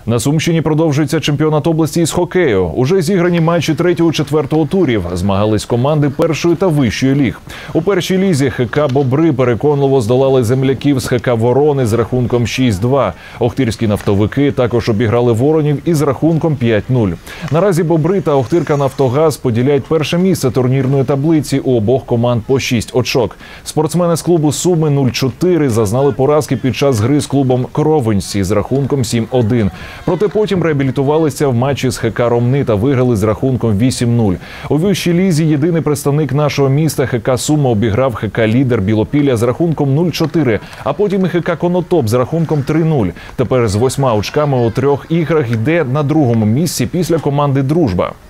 На Сумщині продовжується чемпіонат області із хокею. Уже зіграні матчі 3-4 турів. Змагались команди першої та вищої ліг. У першій лізі ХК «Бобри» переконливо здолали земляків з ХК «Ворони» з рахунком 6-2. Охтирські нафтовики також обіграли «Воронів» із рахунком 5-0. Наразі «Бобри» та Охтирка «Нафтогаз» поділяють перше місце турнірної таблиці, у обох команд по 6 очок. Спортсмени з клубу «Суми» 0-4 зазнали поразки під час гри з клубом «Кровенці» з рахунком 7-1. Проте потім реабілітувалися в матчі з ХК «Ромни» та виграли з рахунком 8-0. У вищій лізі єдиний представник нашого міста ХК «Суми» обіграв ХК «Лідер» Білопілля з рахунком 0-4, а потім і ХК «Конотоп» з рахунком 3-0. Тепер з 8 очками у 3 іграх йде на другому місці після команди «Дружба».